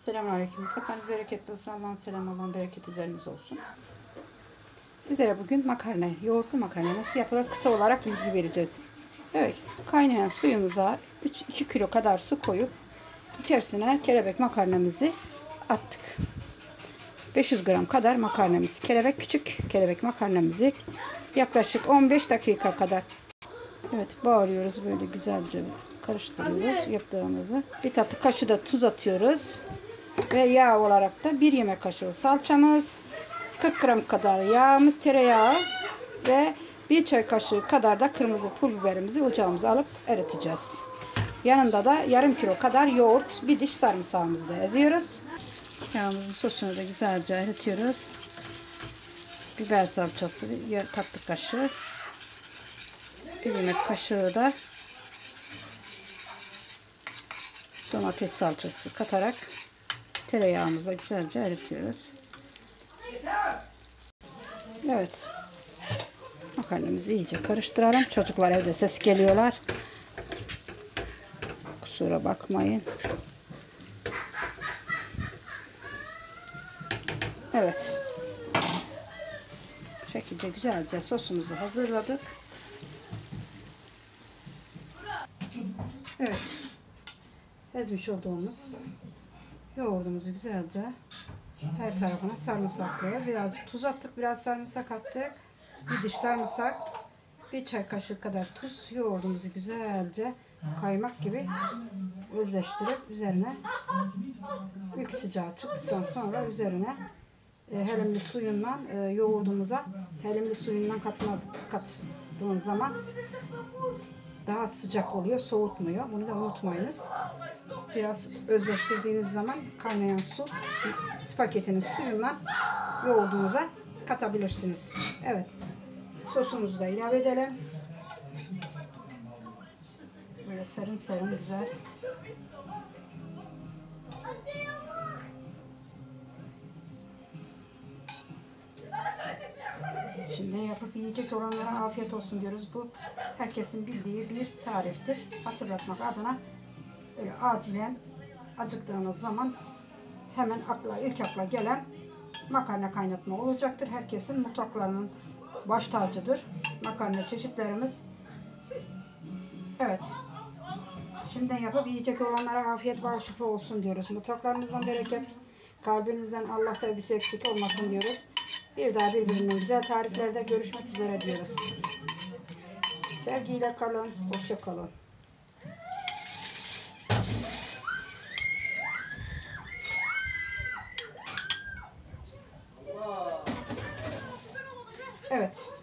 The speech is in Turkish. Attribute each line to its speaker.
Speaker 1: Selamünaleyküm. Mutfağınız bereketli olsun. Allah'ın selamı, Allah'ın bereketi üzerinize olsun. Sizlere bugün makarna, yoğurtlu makarna nasıl yapılır kısa olarak bilgi vereceğiz. Evet, kaynayan suyumuza 2 kilo kadar su koyup içerisine kelebek makarnamızı attık. 500 gram kadar makarnamız, küçük kelebek makarnamızı yaklaşık 15 dakika kadar. Evet, bağlıyoruz böyle güzelce karıştırıyoruz yaptığımızı. Bir tatlı kaşığı da tuz atıyoruz. Ve yağ olarak da 1 yemek kaşığı salçamız, 40 gram kadar yağımız, tereyağı ve 1 çay kaşığı kadar da kırmızı pul biberimizi ocağımıza alıp eriteceğiz. Yanında da yarım kilo kadar yoğurt, bir diş sarımsağımızı da eziyoruz. Yağımızın sosunu da güzelce eritiyoruz. Biber salçası, bir tatlı kaşığı, 1 yemek kaşığı da domates salçası katarak tereyağımızla güzelce eritiyoruz. Evet. Makarnamızı iyice karıştıralım. Çocuklar evde ses geliyorlar. Kusura bakmayın. Evet. Bu şekilde güzelce sosumuzu hazırladık. Evet. Ezmiş olduğumuz yoğurdumuzu güzelce her tarafına sarımsaklı. Biraz tuz attık, biraz sarımsak attık. Bir diş sarımsak, 1 çay kaşığı kadar tuz. Yoğurdumuzu güzelce kaymak gibi özleştirip üzerine ilk sıcağı çıktıktan sonra üzerine helimli suyundan yoğurdumuza helimli suyundan kattığın zaman daha sıcak oluyor, soğutmuyor. Bunu da unutmayınız. Biraz özleştirdiğiniz zaman kaynayan su, spagettinin suyundan yoğurdunuza katabilirsiniz. Evet. Sosumuzu da ilave edelim. Böyle sarın sarın güzel. Şimdi yapıp yiyecek olanlara afiyet olsun diyoruz. Bu herkesin bildiği bir tariftir. Hatırlatmak adına böyle acilen acıktığınız zaman hemen ilk akla gelen makarna kaynatma olacaktır. Herkesin mutfaklarının baş tacıdır. Makarna çeşitlerimiz. Evet. Şimdiden yapıp yiyecek olanlara afiyet bal şifa olsun diyoruz. Mutfaklarınızdan bereket, kalbinizden Allah sevgisi eksik olmasın diyoruz. Bir daha birbirinden güzel tariflerde görüşmek üzere diyoruz. Sevgiyle kalın, hoşça kalın. Evet.